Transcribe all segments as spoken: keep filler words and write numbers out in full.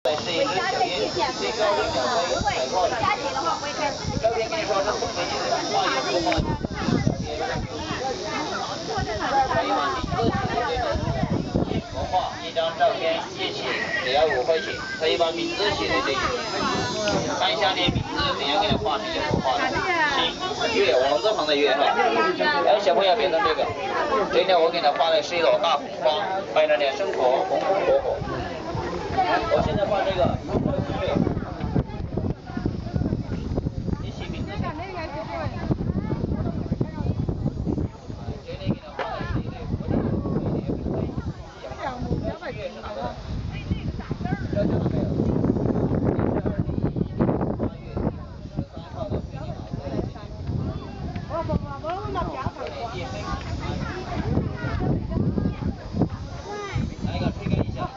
是一只小鹰，最高领奖杯采矿。照片跟你说是红飞机的，画一幅画。可以往名字写对的国画，一张照片一起只要五块钱，可以把名字写在这里。看一下你的名字怎样给它画成一个国画的。星月，王字旁的月哈。然后小朋友别动这个，这里我给他画的是一朵大红花，摆了两生活，红红火火。我现在画这个月。你写名字。这里给他画的是一对蝴蝶，月是哪个？这看到没有？这是二零一一年八月十三号的飞机码过来这里。这里一飞。来一个吹干一下。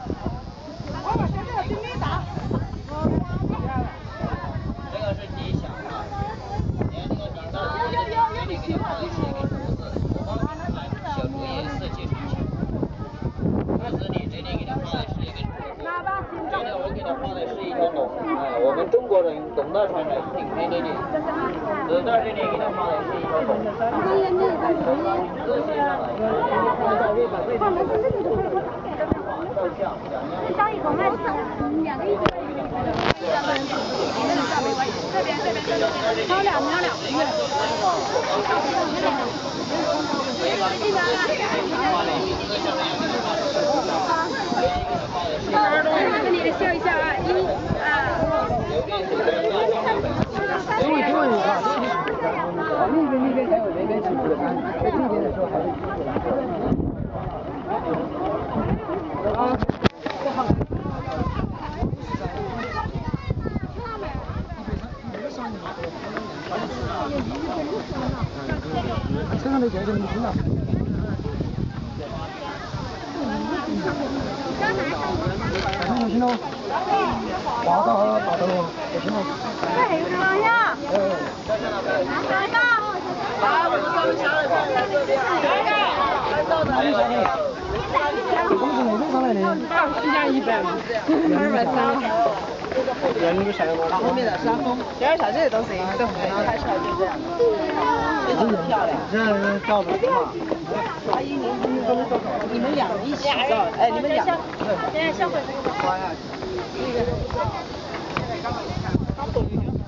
这个是吉祥啊，你看这个吉祥，这里给你画的是一个竹子，我帮你看小竹叶四季常青。竹子里这里给你画的是一个竹子，这里我给他画的是一条龙，哎，我们中国人龙的传人顶天立地。纸袋这里给他画的是一条龙，把名字写上来。照相，张一红来，两个一组。这边这边这边，漂亮漂亮。耳朵这里笑一下啊，一啊。因为因为啊，那边那边还有那边起步的，在这边的时候还是起步的。啊。车上的这个你听了。听听喽，滑到滑到喽，听喽。哎，有啥呀？哎，来吧。来，我们上面下来，来这边。来个，来到哪里上来？我们是那边上来的。一家一百嘛，二百三。人那个啥吗？后面的山峰，第二条这里都行，都很好，拍出来就这样。非常漂亮。这样照的嘛。阿姨，您你们俩一起照，哎，你们俩。现在下回那个花呀。那个。